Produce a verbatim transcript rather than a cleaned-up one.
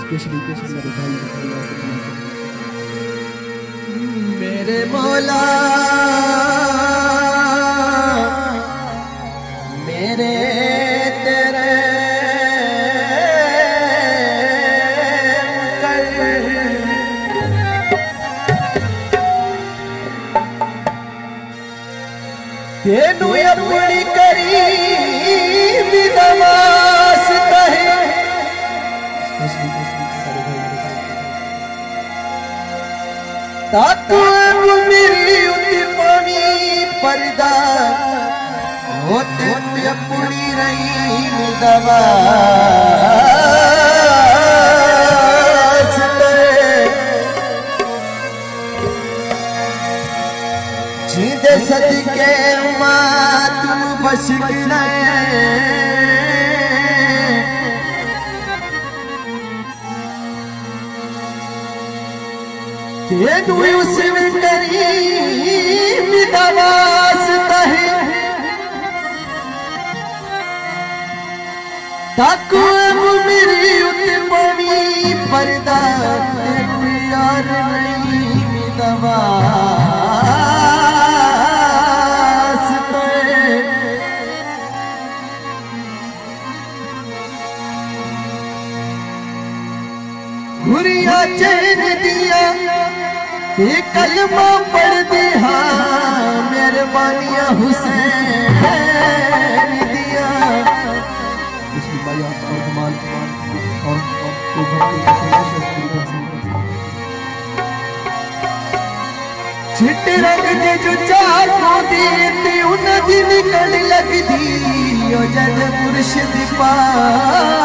मेरे मौला मेरे तेरे तेनू अपनी करीब नमाज कहे ताकू मेरी उती पानी पर्दा हो तेनू अपनी रहीम नवाज कहे जिंदे सदके मात बस तेनू उस करीम नवाज़ता है ताकू मेरी उते पानी पर्दा तेनू यार नहीं नवाज़ता है घुरिया चैन दिया ये कलमा पढ़ दे हाँ मेहरबानियां हुसैन दिया चिट्टे रंग दे जो चाको देते उन दी निकल लगदी ओ जद मुर्शिद पा